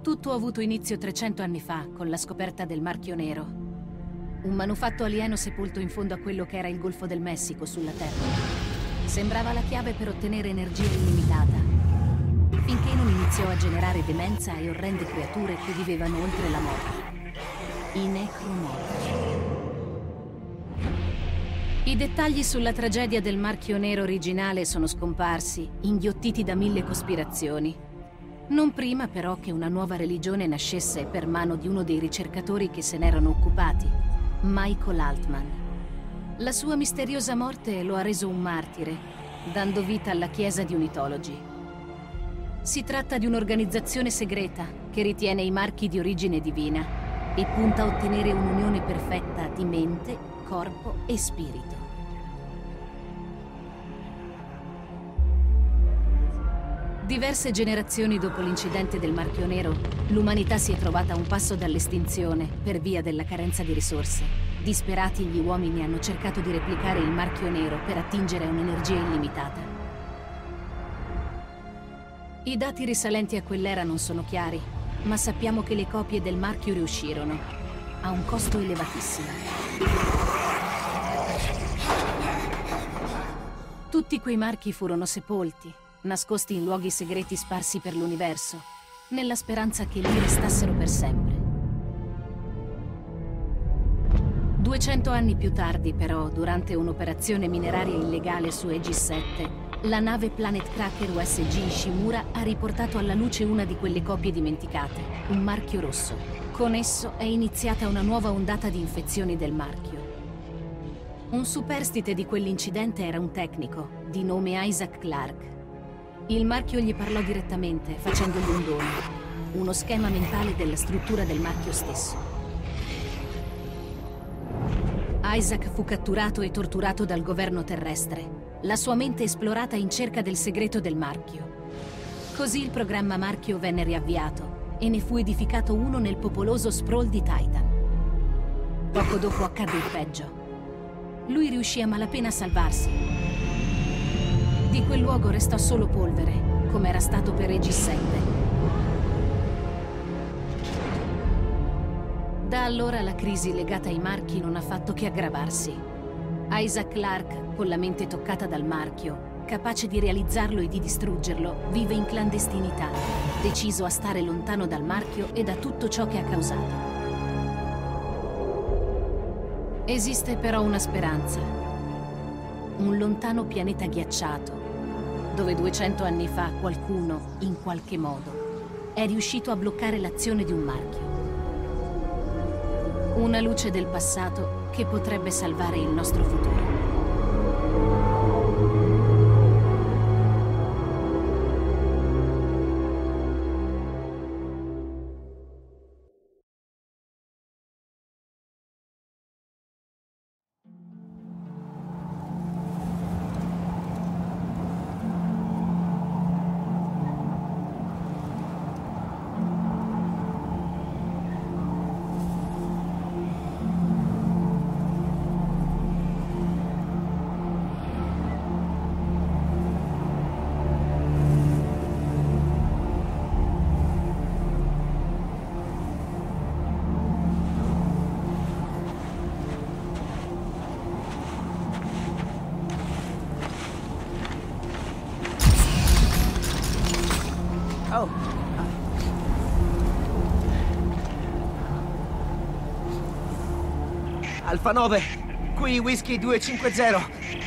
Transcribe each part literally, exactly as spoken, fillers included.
Tutto ha avuto inizio trecento anni fa, con la scoperta del Marchio Nero. Un manufatto alieno sepolto in fondo a quello che era il Golfo del Messico sulla Terra. Sembrava la chiave per ottenere energia illimitata, finché non iniziò a generare demenza e orrende creature che vivevano oltre la morte. I necromorfi. I dettagli sulla tragedia del Marchio Nero originale sono scomparsi, inghiottiti da mille cospirazioni. Non prima però che una nuova religione nascesse per mano di uno dei ricercatori che se n'erano occupati, Michael Altman. La sua misteriosa morte lo ha reso un martire, dando vita alla Chiesa di Unitology. Si tratta di un'organizzazione segreta che ritiene i marchi di origine divina e punta a ottenere un'unione perfetta di mente, corpo e spirito. Diverse generazioni dopo l'incidente del Marchio Nero, l'umanità si è trovata a un passo dall'estinzione per via della carenza di risorse. Disperati, gli uomini hanno cercato di replicare il Marchio Nero per attingere a un'energia illimitata. I dati risalenti a quell'era non sono chiari, ma sappiamo che le copie del marchio riuscirono, a un costo elevatissimo. Tutti quei marchi furono sepolti, nascosti in luoghi segreti sparsi per l'universo, nella speranza che lì restassero per sempre. duecento anni più tardi, però, durante un'operazione mineraria illegale su Aegis sette, la nave Planet Cracker U S G Ishimura ha riportato alla luce una di quelle copie dimenticate, un marchio rosso. Con esso è iniziata una nuova ondata di infezioni del marchio. Un superstite di quell'incidente era un tecnico, di nome Isaac Clarke. Il marchio gli parlò direttamente, facendogli un dono, uno schema mentale della struttura del marchio stesso. Isaac fu catturato e torturato dal governo terrestre, la sua mente esplorata in cerca del segreto del marchio. Così il programma Marchio venne riavviato e ne fu edificato uno nel popoloso Sprawl di Titan. Poco dopo accadde il peggio. Lui riuscì a malapena a salvarsi. Di quel luogo restò solo polvere, come era stato per Aegis sette. Da allora la crisi legata ai marchi non ha fatto che aggravarsi. Isaac Clarke, con la mente toccata dal marchio, capace di realizzarlo e di distruggerlo, vive in clandestinità, deciso a stare lontano dal marchio e da tutto ciò che ha causato. Esiste però una speranza. Un lontano pianeta ghiacciato, dove duecento anni fa qualcuno, in qualche modo, è riuscito a bloccare l'azione di un marchio. Una luce del passato che potrebbe salvare il nostro futuro. Oh. Alfa nove, qui Whisky due cinque zero.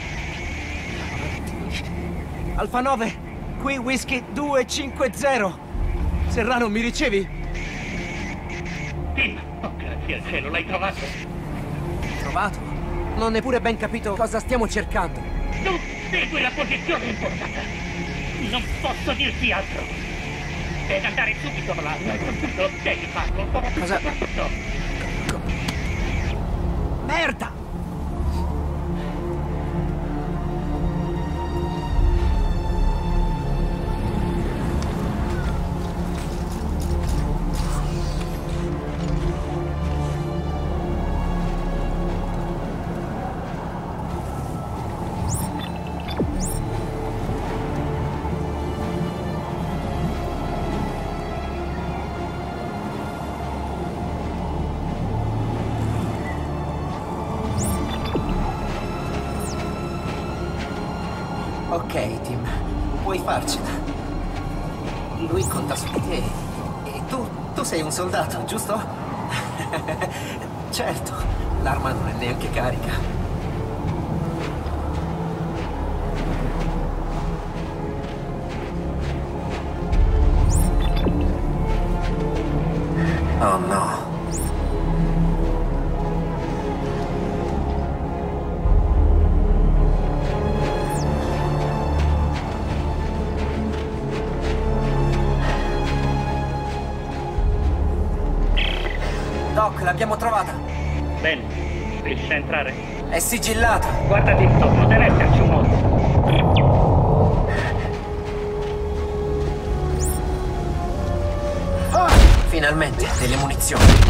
Alfa nove, qui Whisky due cinque zero. Serrano, mi ricevi? Tim, oh grazie al cielo, l'hai trovato? Trovato? Non ho neppure ben capito cosa stiamo cercando. Tu segui la posizione impostata. Non posso dirti altro. Devi andare subito là, hai capito? Devi farlo. Cosa? No. Merda! farcela. Lui conta su di te. E tu, tu sei un soldato, giusto? Certo, l'arma non è neanche carica. Oh no. Doc, l'abbiamo trovata. Bene, riesci a entrare? È sigillata. Guardati intorno, deve esserci un modo. Ah! Finalmente, delle munizioni.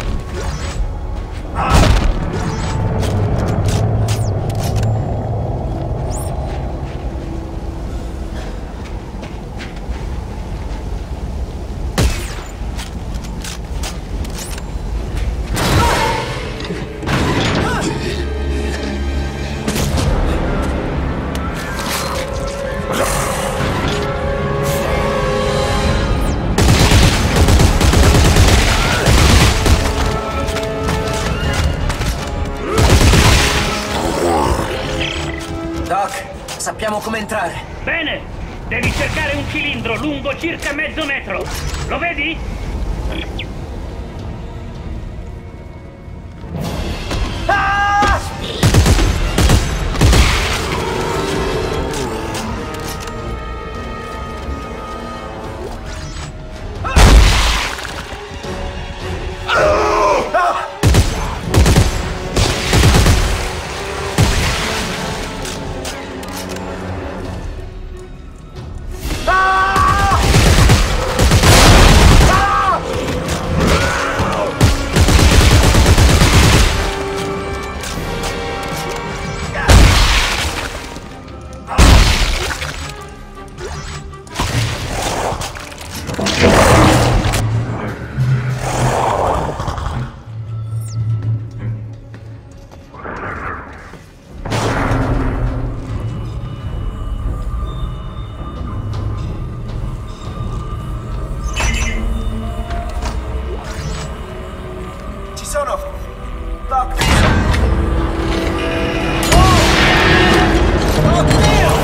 Sappiamo come entrare. Bene! Devi cercare un cilindro lungo circa mezzo metro. Lo vedi? Ah! Sono... Doc... Oh! Oddio!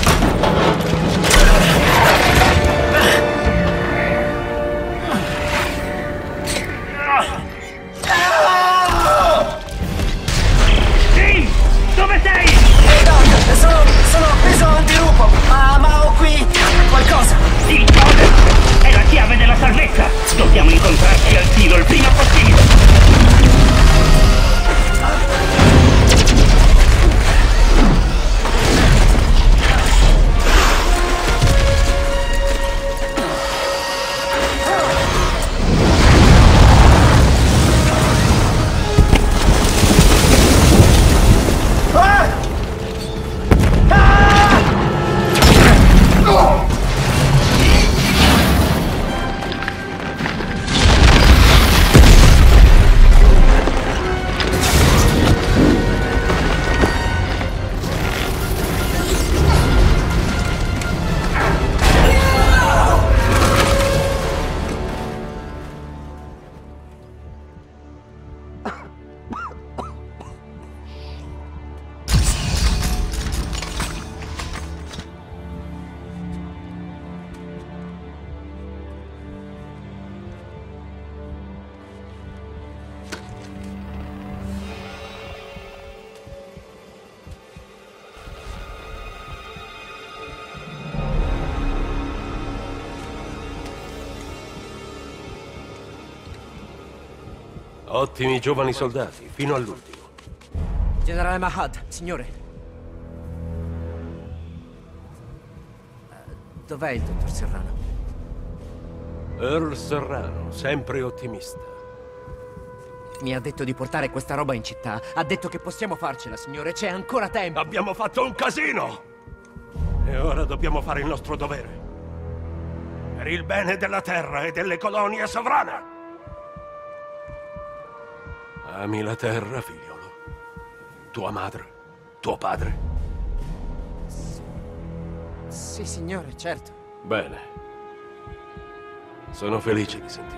Sì! Dove sei? Ehi, Doc, sono... sono appeso antilupo, ma... ma ho qui... qualcosa. Il code è la chiave della salvezza! Dobbiamo incontrarci al tiro il prima possibile! Ottimi giovani soldati, fino all'ultimo. Generale Mahad, signore. Dov'è il dottor Serrano? Earl Serrano, sempre ottimista. Mi ha detto di portare questa roba in città. Ha detto che possiamo farcela, signore. C'è ancora tempo. Abbiamo fatto un casino! E ora dobbiamo fare il nostro dovere. Per il bene della terra e delle colonie sovrane. Ami la terra, figliolo. Tua madre, tuo padre. Sì, signore, certo. Bene. Sono felice di sentirlo.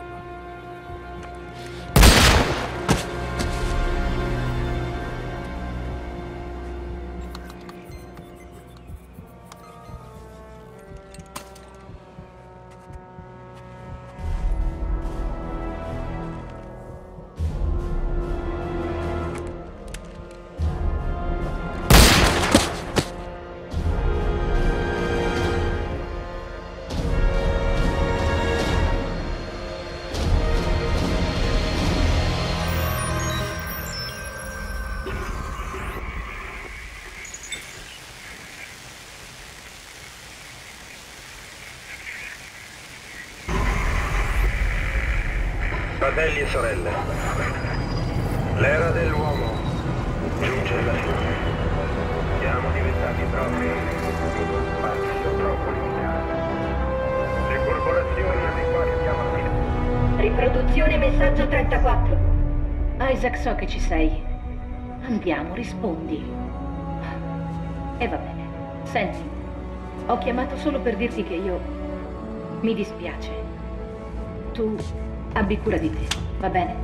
Fratelli e sorelle, l'era dell'uomo giunge alla fine. Siamo diventati troppi, quasi troppo limitati. Le corporazioni alle quali abbiamo affidato. Riproduzione messaggio trentaquattro. Isaac, so che ci sei. Andiamo, rispondi. E va bene. Senti, ho chiamato solo per dirti che io... mi dispiace. Tu... abbi cura di te, va bene?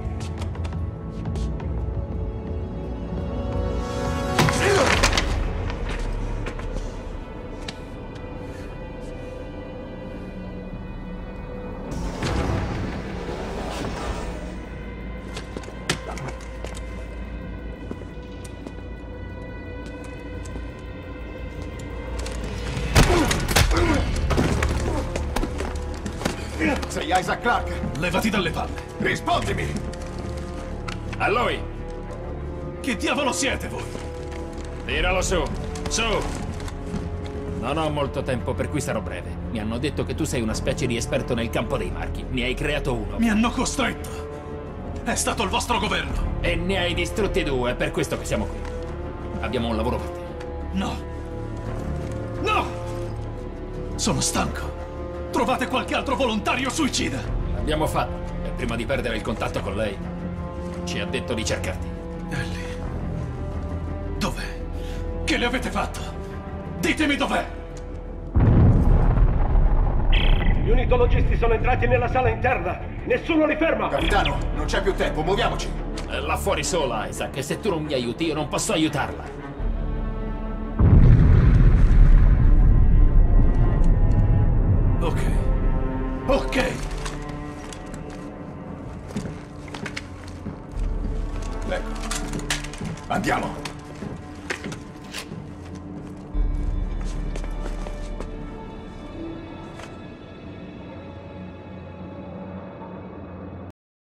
Sei Isaac Clarke? Levati dalle palle. Rispondimi! A lui! Che diavolo siete voi? Tiralo su, su! Non ho molto tempo, per cui sarò breve. Mi hanno detto che tu sei una specie di esperto nel campo dei marchi. Ne hai creato uno. Mi hanno costretto. È stato il vostro governo. E ne hai distrutti due, è per questo che siamo qui. Abbiamo un lavoro per te. No. No! Sono stanco. Trovate qualche altro volontario suicida. L'abbiamo fatto. E prima di perdere il contatto con lei, ci ha detto di cercarti. Ellie. Dov'è? Che le avete fatto? Ditemi dov'è! Gli unitologisti sono entrati nella sala interna. Nessuno li ferma. Capitano, non c'è più tempo, muoviamoci. È là fuori sola, Isaac, e se tu non mi aiuti, io non posso aiutarla. Ok. Ok. Ecco. Andiamo.